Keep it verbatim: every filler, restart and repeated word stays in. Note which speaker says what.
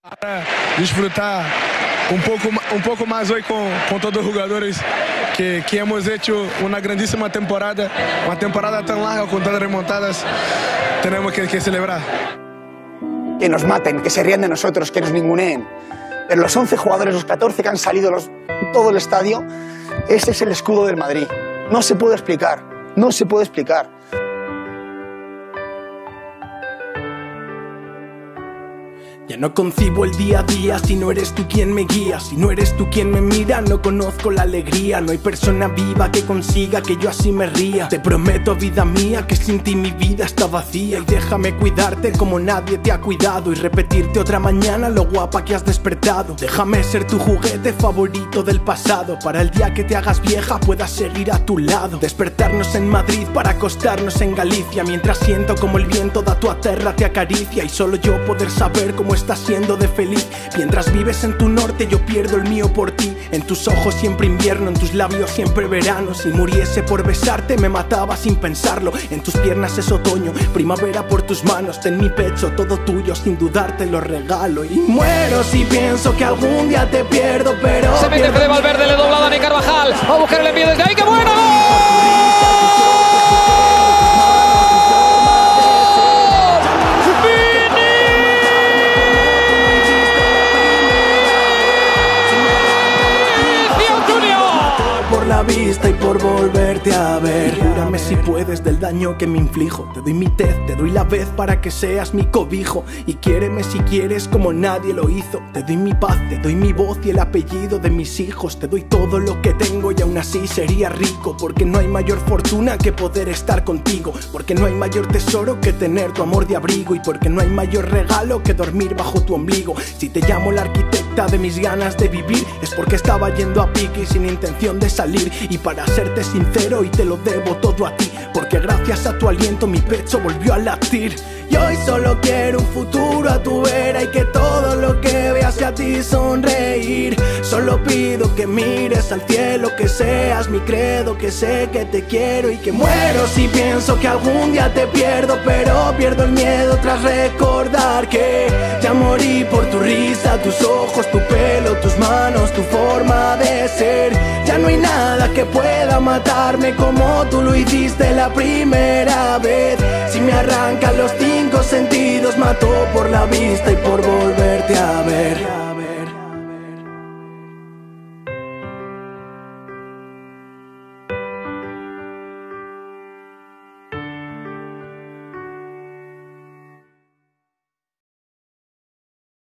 Speaker 1: Para disfrutar um pouco, um pouco mais hoje com, com todos os jogadores que, que hemos hecho uma grandíssima temporada, uma temporada tão larga com tantas remontadas, tenemos que, que celebrar.
Speaker 2: Que nos maten, que se rían de nosotros, que nos ninguneen. Pero los once jugadores, los catorce que han salido, los, todo el estadio, ese es el escudo del Madrid. No se puede explicar, no se puede explicar.
Speaker 3: Ya no concibo el día a día si no eres tú quien me guía. Si no eres tú quien me mira, no conozco la alegría. No hay persona viva que consiga que yo así me ría. Te prometo, vida mía, que sin ti mi vida está vacía. Y déjame cuidarte como nadie te ha cuidado, y repetirte otra mañana lo guapa que has despertado. Déjame ser tu juguete favorito del pasado, para el día que te hagas vieja pueda seguir a tu lado. Despertarnos en Madrid para acostarnos en Galicia, mientras siento como el viento da tu tierra te acaricia. Y solo yo poder saber cómo estás siendo de feliz. Mientras vives en tu norte yo pierdo el mío por ti. En tus ojos siempre invierno, en tus labios siempre verano. Si muriese por besarte me mataba sin pensarlo. En tus piernas es otoño, primavera por tus manos. Ten mi pecho todo tuyo, sin dudar te lo regalo. Y muero si pienso que algún día te pierdo, pero
Speaker 4: se mete Fede Valverde, le dobla a Dani Carvajal. A buscar el envío desde ahí, ¡qué bueno!
Speaker 3: Vista y por volverte a ver. Júrame si puedes del daño que me inflijo. Te doy mi tez, te doy la vez para que seas mi cobijo. Y quiéreme si quieres como nadie lo hizo. Te doy mi paz, te doy mi voz y el apellido de mis hijos. Te doy todo lo que tengo y aún así sería rico. Porque no hay mayor fortuna que poder estar contigo. Porque no hay mayor tesoro que tener tu amor de abrigo. Y porque no hay mayor regalo que dormir bajo tu ombligo. Si te llamo la arquitecta de mis ganas de vivir, es porque estaba yendo a pique y sin intención de salir. Y para serte sincero, y te lo debo todo a ti, porque gracias a tu aliento mi pecho volvió a latir. Y hoy solo quiero un futuro a tu vera, y que todo lo que veas sea a ti sonreír. Solo pido que mires al cielo, que seas mi credo, que sé que te quiero y que muero si pienso que algún día te pierdo. Pero pierdo el miedo tras recordar que ya morí por tu risa, tus ojos, tu pelo, tus manos, tu forma de ser. Ya no hay nada que pueda matarme como tú lo hiciste la primera vez. Si me arrancan los cinco sentidos, mato por la vista y por volverte a ver.